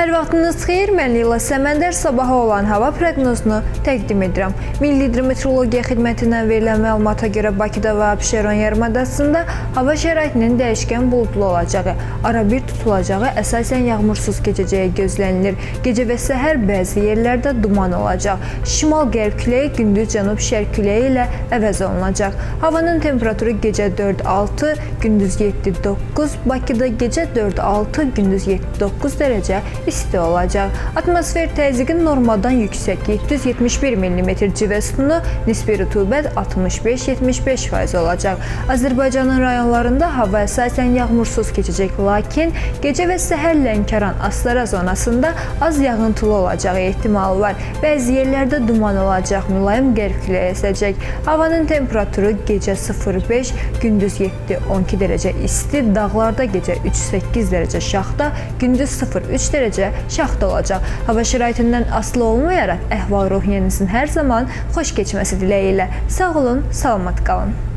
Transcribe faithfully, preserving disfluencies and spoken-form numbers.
Hər vaxtınız xeyir, mən Leyla Səməndər sabahı olan hava proqnozunu təqdim edirəm. Milli Hidrometeorologiya Xidmətindən verilən məlumata görə Bakıda və Abşeron yarımadasında hava şəraitinin dəyişkən buludlu olacağı, arabir tutulacağı, əsasən yağmursuz keçəcəyi gözlənilir. Gecə və səhər bəzi yerlərdə duman olacaq. Şimal-qərb küləyi gündüz cənub-şərq küləyi ilə əvəz olunacaq. Havanın temperaturu gecə dörd altı, gündüz yeddi doqquz, Bakıda gecə dörd altı, gündüz yeddi doqquz dərəcə isti olacaq. Atmosfer təzyiqi normadan yüksək yeddi yüz yetmiş bir millimetr civə sütunu, nisbi rütubət altmış beş yetmiş beş faiz olacaq. Azərbaycanın rayonlarında hava əsasən yağmursuz keçəcək, lakin gecə və səhər Lənkəran, Astara zonasında az yağıntılı olacağı ehtimalı var. Bəzi yerlərdə duman olacaq, mülayim qərb küləyi əsəcək. Havanın temperaturu gecə sıfır beş, gündüz yeddi on iki dərəcə isti, dağlarda gecə üç səkkiz dərəcə şaxta, gündüz sıfır üç dərəcə şaxta olacaq. Hava şəraitindən asılı olmayaraq əhval-ruhiyyənizin hər zaman xoş keçməsi diləyi ilə. Sağ olun, salamat qalın.